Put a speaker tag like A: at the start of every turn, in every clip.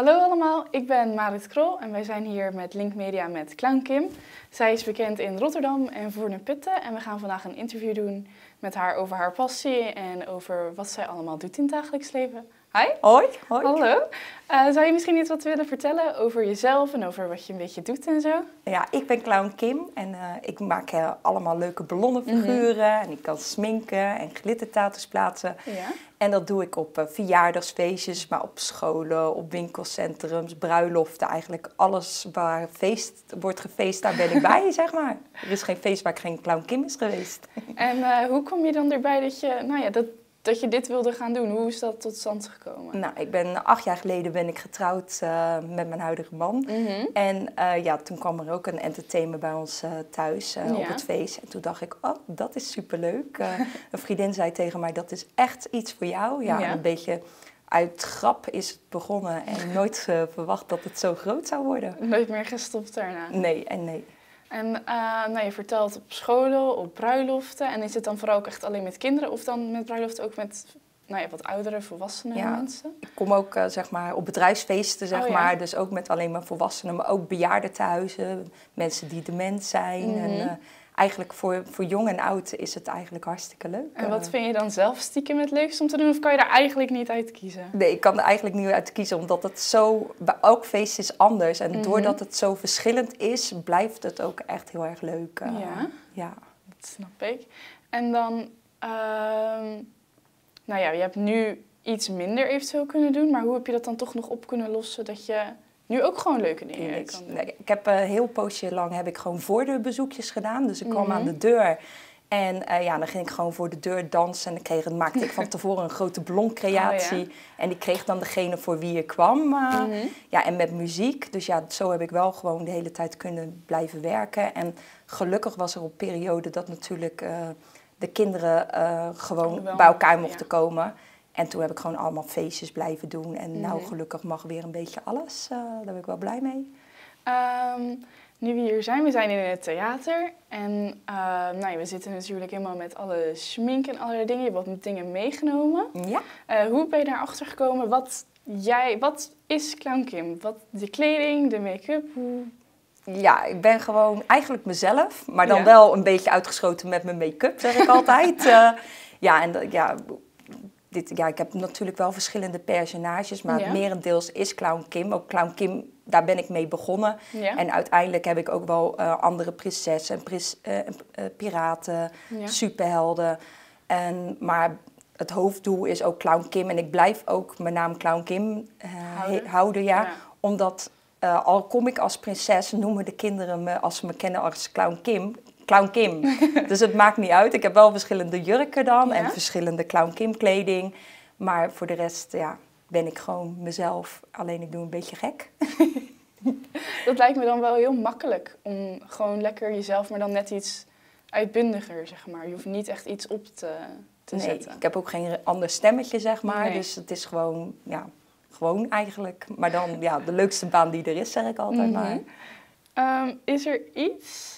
A: Hallo allemaal, ik ben Marit Krol en wij zijn hier met Link Media met Clown Kim. Zij is bekend in Rotterdam en Voorne-Putten en we gaan vandaag een interview doen met haar over haar passie en over wat zij allemaal doet in het dagelijks leven. Hi.
B: Hoi. Hoi.
A: Hallo. Zou je misschien iets wat willen vertellen over jezelf en over wat je een beetje doet en zo?
B: Ja, ik ben Clown Kim en ik maak allemaal leuke ballonnenfiguren en ik kan sminken en glittertattoos plaatsen.
A: Ja.
B: En dat doe ik op verjaardagsfeestjes, maar op scholen, op winkelcentrums, bruiloften. Eigenlijk alles waar wordt gefeest, daar ben ik bij, zeg maar. Er is geen feest waar ik geen Clown Kim is geweest.
A: En hoe kom je dan erbij dat je dit wilde gaan doen? Hoe is dat tot stand gekomen?
B: Nou, 8 jaar geleden ben ik getrouwd met mijn huidige man. En toen kwam er ook een entertainer bij ons thuis op het feest. En toen dacht ik, oh, dat is superleuk. Een vriendin zei tegen mij, dat is echt iets voor jou. Ja. Een beetje uit grap is het begonnen en nooit verwacht dat het zo groot zou worden.
A: Nooit meer gestopt daarna?
B: Nee en nee.
A: En je vertelt op scholen, op bruiloften. En is het dan vooral ook echt alleen met kinderen of dan met bruiloften ook met wat oudere, volwassenen mensen? Ik
B: kom ook op bedrijfsfeesten, maar. Dus ook met alleen maar volwassenen, maar ook bejaardentehuizen. Mensen die dement zijn. En, eigenlijk voor jong en oud is het eigenlijk hartstikke leuk.
A: En wat vind je dan zelf stiekem het leukst om te doen? Of kan je daar eigenlijk niet uit kiezen?
B: Nee, ik kan er eigenlijk niet uit kiezen. Omdat het zo... Bij elk feest is anders. En doordat het zo verschillend is, blijft het ook echt heel erg leuk.
A: Ja, dat snap ik. En dan... je hebt nu iets minder eventueel kunnen doen. Maar hoe heb je dat dan toch nog op kunnen lossen dat je... Nu ook gewoon leuke dingen kan doen.
B: Nee, ik heb een heel poosje lang gewoon voordeurbezoekjes gedaan. Dus ik kwam aan de deur en dan ging ik gewoon voor de deur dansen. En maakte ik van tevoren een grote balloncreatie. En die kreeg dan degene voor wie ik kwam. En met muziek. Dus zo heb ik wel gewoon de hele tijd kunnen blijven werken. En gelukkig was er een periode dat natuurlijk de kinderen gewoon bij elkaar mochten komen. En toen heb ik gewoon allemaal feestjes blijven doen. En nou gelukkig mag weer een beetje alles. Daar ben ik wel blij mee.
A: Nu we hier zijn, we zijn in het theater. En we zitten natuurlijk helemaal met alle schmink en allerlei dingen. Je hebt wat dingen meegenomen.
B: Ja.
A: Hoe ben je daarachter gekomen? Wat is Clown Kim? De kleding, de make-up?
B: Ja, ik ben gewoon eigenlijk mezelf. Maar dan wel een beetje uitgeschoten met mijn make-up, zeg ik altijd. Ik heb natuurlijk wel verschillende personages, maar het merendeels is Clown Kim. Ook Clown Kim, daar ben ik mee begonnen. Ja. En uiteindelijk heb ik ook wel andere prinsessen, piraten, superhelden. Maar het hoofddoel is ook Clown Kim. En ik blijf ook mijn naam Clown Kim houden. Omdat al kom ik als prinses, noemen de kinderen me, als ze me kennen, als Clown Kim. Clown Kim. Dus het maakt niet uit. Ik heb wel verschillende jurken dan en verschillende Clown Kim kleding. Maar voor de rest ben ik gewoon mezelf. Alleen ik doe een beetje gek.
A: Dat lijkt me dan wel heel makkelijk om gewoon lekker jezelf, maar dan net iets uitbundiger, zeg maar. Je hoeft niet echt iets op te zetten.
B: Ik heb ook geen ander stemmetje, zeg maar. Nee. Dus het is gewoon, gewoon eigenlijk. Maar dan de leukste baan die er is, zeg ik altijd maar.
A: Is er iets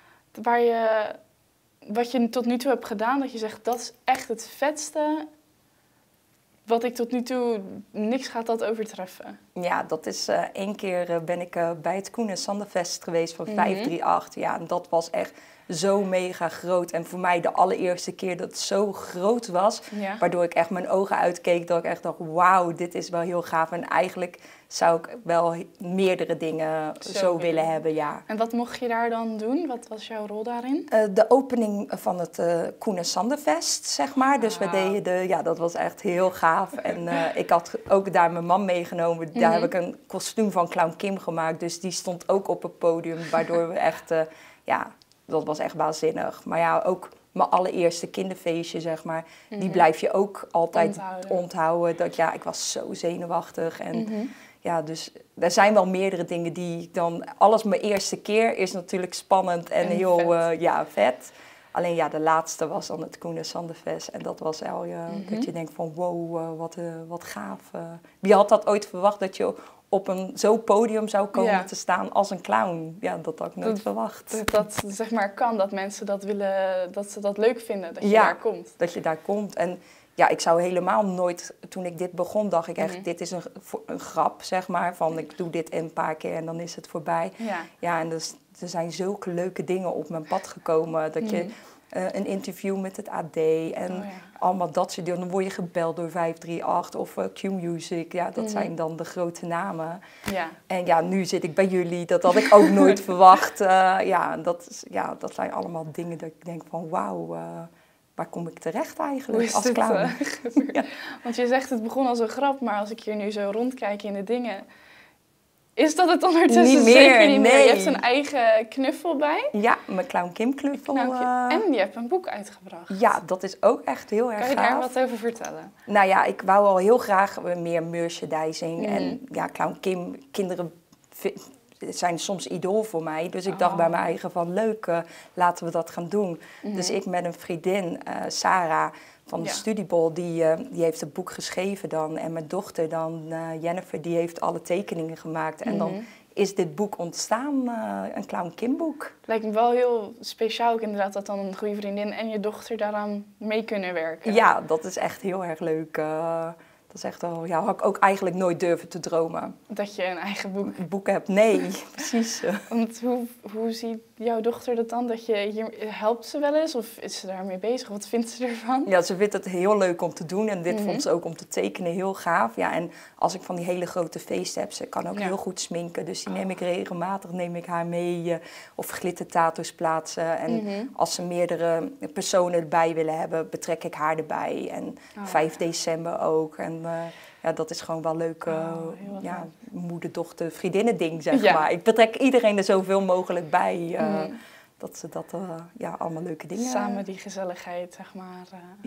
A: wat je tot nu toe hebt gedaan, dat je zegt, dat is echt het vetste, wat ik tot nu toe, niks gaat dat overtreffen? Ja,
B: dat is 1 keer ben ik bij het Koen en Sanderfest geweest van 538. Ja, en dat was echt zo mega groot. En voor mij de allereerste keer dat het zo groot was, waardoor ik echt mijn ogen uitkeek, dat ik echt dacht, wauw, dit is wel heel gaaf. En eigenlijk zou ik wel meerdere dingen zo willen hebben,
A: En wat mocht je daar dan doen? Wat was jouw rol daarin?
B: De opening van het Koen en Sanderfest, zeg maar. Dus we deden dat was echt heel gaaf. En ik had ook daar mijn man meegenomen. Daar heb ik een kostuum van Clown Kim gemaakt. Dus die stond ook op het podium, waardoor we echt, dat was echt waanzinnig. Maar ook mijn allereerste kinderfeestje, zeg maar, die blijf je ook altijd onthouden. Ik was zo zenuwachtig en... dus er zijn wel meerdere dingen die ik dan... Alles mijn eerste keer is natuurlijk spannend en heel vet. Alleen de laatste was dan het Koen en Sanderfest. En dat was al dat je denkt van wow, wat gaaf. Wie had dat ooit verwacht dat je op zo'n podium zou komen te staan als een clown? Ja, dat had ik nooit verwacht.
A: Dat zeg maar kan, dat mensen dat willen, dat ze dat leuk vinden, dat je daar komt.
B: Dat je daar komt. En ja, ik zou helemaal nooit, toen ik dit begon, dacht ik echt, dit is een grap, zeg maar. Van ik doe dit een paar keer en dan is het voorbij. Ja, en dus, er zijn zulke leuke dingen op mijn pad gekomen. Dat je een interview met het AD en allemaal dat soort dingen. Dan word je gebeld door 538 of Q-Music. Ja, dat zijn dan de grote namen. Ja. En ja, nu zit ik bij jullie. Dat had ik ook nooit verwacht. Dat zijn allemaal dingen dat ik denk van wauw, waar kom ik terecht eigenlijk als clown?
A: Ja. Want je zegt het begon als een grap, maar als ik hier nu zo rondkijk in de dingen, is dat het ondertussen
B: niet meer,
A: zeker niet meer?
B: Nee.
A: Je hebt een eigen knuffel bij.
B: Ja, mijn Clown Kim knuffel.
A: En je hebt een boek uitgebracht.
B: Ja, dat is ook echt heel erg gaaf.
A: Kan je daar wat over vertellen?
B: Nou ja, ik wou al heel graag meer merchandising. En ja, Clown Kim, kinderen zijn soms idool voor mij. Dus ik dacht bij mijn eigen van leuk, laten we dat gaan doen. Dus ik met een vriendin, Sarah van de Studiebol, die heeft het boek geschreven dan. En mijn dochter dan, Jennifer, die heeft alle tekeningen gemaakt. En dan is dit boek ontstaan, een Clown Kim boek.
A: Lijkt me wel heel speciaal ook inderdaad dat dan een goede vriendin en je dochter daaraan mee kunnen werken.
B: Ja, dat is echt heel erg leuk. Dat is echt wel, ja, had ik ook eigenlijk nooit durven te dromen.
A: Dat je een eigen
B: boek hebt? Nee, precies.
A: Want hoe ziet jouw dochter dat dan? Helpt ze wel eens of is ze daarmee bezig? Wat vindt ze ervan?
B: Ja, ze vindt het heel leuk om te doen en dit vond ze ook om te tekenen heel gaaf. Ja, en als ik van die hele grote feesten heb, ze kan ook heel goed sminken. Dus die neem ik regelmatig haar mee of glittertattoos plaatsen. En als ze meerdere personen erbij willen hebben, betrek ik haar erbij. En 5 december ook. En ja, dat is gewoon wel leuk, moeder-dochter, vriendinnen-ding, zeg maar. Ik betrek iedereen er zoveel mogelijk bij, dat ze dat allemaal leuke dingen...
A: Samen die gezelligheid, zeg maar,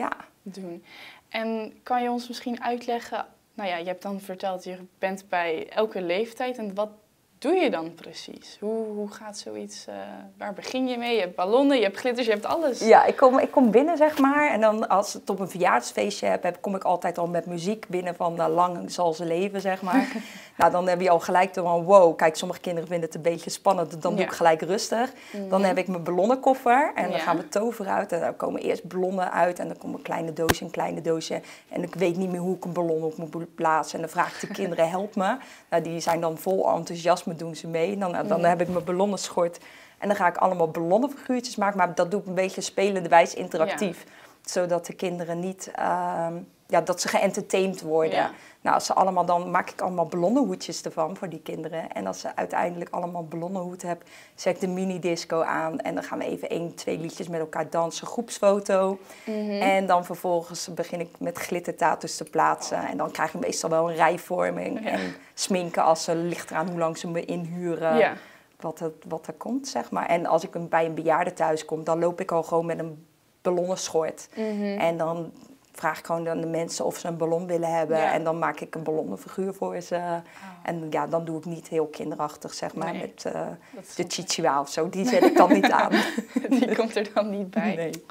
A: doen. En kan je ons misschien uitleggen, nou ja, je hebt dan verteld, je bent bij elke leeftijd. En wat doe je dan precies? Hoe gaat zoiets, waar begin je mee? Je hebt ballonnen, je hebt glitters, je hebt alles.
B: Ja, ik kom binnen, zeg maar. En dan als ik het op een verjaardagsfeestje heb, kom ik altijd al met muziek binnen van lang zal ze leven, zeg maar. Nou, dan heb je al gelijk van wow, kijk, sommige kinderen vinden het een beetje spannend. Dan doe ik gelijk rustig. Dan heb ik mijn ballonnenkoffer en dan gaan we toveren uit. En dan komen eerst ballonnen uit en dan komt een kleine doosje. En ik weet niet meer hoe ik een ballon op moet plaatsen. En dan vraag ik de kinderen, help me. Nou, die zijn dan vol enthousiasme, doen ze mee. Dan heb ik mijn ballonnenschort en dan ga ik allemaal ballonnenfiguurtjes maken. Maar dat doe ik een beetje spelenderwijs interactief. Zodat de kinderen niet... dat ze geëntertained worden. Ja. Nou, als ze allemaal, dan maak ik allemaal ballonnenhoedjes ervan voor die kinderen. En als ze uiteindelijk allemaal ballonnenhoed hebben, zet ik de mini-disco aan. En dan gaan we even 1-2 liedjes met elkaar dansen, groepsfoto. En dan vervolgens begin ik met glittertattoos te plaatsen. En dan krijg je meestal wel een rijvorming. En sminken als ze, ligt eraan hoe lang ze me inhuren. Wat er komt, zeg maar. En als ik bij een bejaarde thuis kom, dan loop ik al gewoon met een ballonnenschort. En dan vraag ik gewoon aan de mensen of ze een ballon willen hebben. Ja. En dan maak ik een ballonnenfiguur voor ze. En ja, dan doe ik niet heel kinderachtig, zeg maar, met de chichua of zo. Die zet ik dan niet aan.
A: Die komt er dan niet bij.
B: Nee.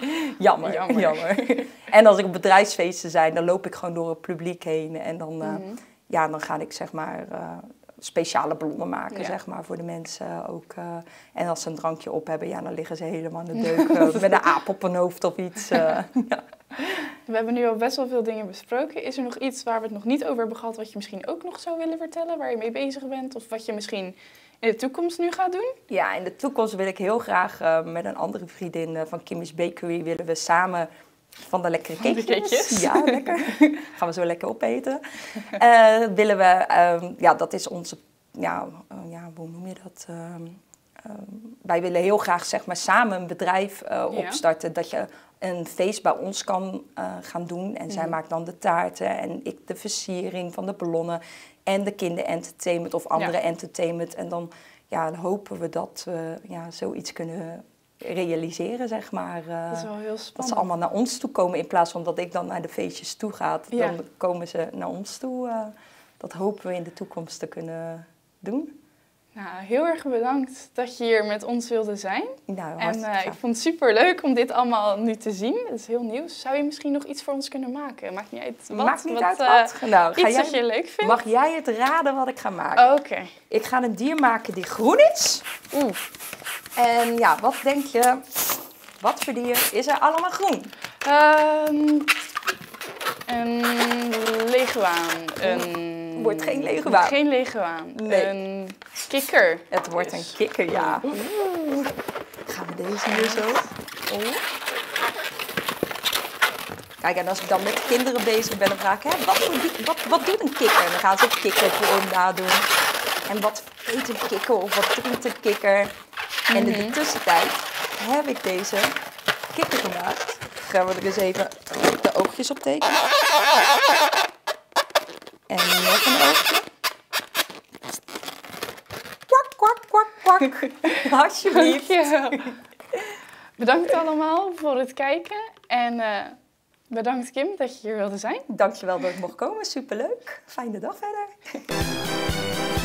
B: Jammer. En als ik op bedrijfsfeesten zijn, dan loop ik gewoon door het publiek heen. En dan, dan ga ik, zeg maar... speciale ballonnen maken, zeg maar, voor de mensen ook. En als ze een drankje op hebben, dan liggen ze helemaal in de deuk met een aap op hun hoofd of iets.
A: We hebben nu al best wel veel dingen besproken. Is er nog iets waar we het nog niet over hebben gehad, wat je misschien ook nog zou willen vertellen, waar je mee bezig bent? Of wat je misschien in de toekomst nu gaat doen? Ja,
B: in de toekomst wil ik heel graag met een andere vriendin van Kimmy's Bakery, willen we samen van de lekkere cakejes. Ja, lekker. Gaan we zo lekker opeten. Willen we, dat is onze, hoe noem je dat? Wij willen heel graag, zeg maar, samen een bedrijf opstarten. Dat je een feest bij ons kan gaan doen. En zij maakt dan de taarten en ik de versiering van de ballonnen. En de kinderentertainment of andere entertainment. En dan hopen we dat we zoiets kunnen realiseren, zeg maar.
A: Dat is wel heel spannend.
B: Dat ze allemaal naar ons toe komen in plaats van dat ik dan naar de feestjes toe ga. Dan komen ze naar ons toe. Dat hopen we in de toekomst te kunnen doen.
A: Nou, heel erg bedankt dat je hier met ons wilde zijn.
B: Nou,
A: en ik vond het super leuk om dit allemaal nu te zien. Het is heel nieuw. Zou je misschien nog iets voor ons kunnen maken? Maakt niet uit wat.
B: Maakt niet uit wat. Nou,
A: iets dat je leuk vindt.
B: Mag jij het raden wat ik ga maken?
A: Oké.
B: Ik ga een dier maken die groen is. En wat denk je? Wat voor dier is er allemaal groen?
A: Een leguaan.
B: Wordt geen leguaan.
A: Geen leguaan.
B: Nee.
A: Een kikker.
B: Het wordt een kikker, ja. Gaan we deze hier zo? Kijk, en als ik dan met de kinderen bezig ben, dan vraag ik, hè, wat doet een kikker? En dan gaan ze het kikkervorm nadoen. En wat eet een kikker of wat drinkt een kikker? En in de tussentijd heb ik deze kikker gemaakt. Gaan we er eens even de oogjes op tekenen. En nog een oogje. Kwak, kwak, kwak, kwak. Alsjeblieft.
A: Dankjewel. Bedankt allemaal voor het kijken. En bedankt Kim dat je hier wilde zijn.
B: Dankjewel dat ik mocht komen. Superleuk. Fijne dag verder.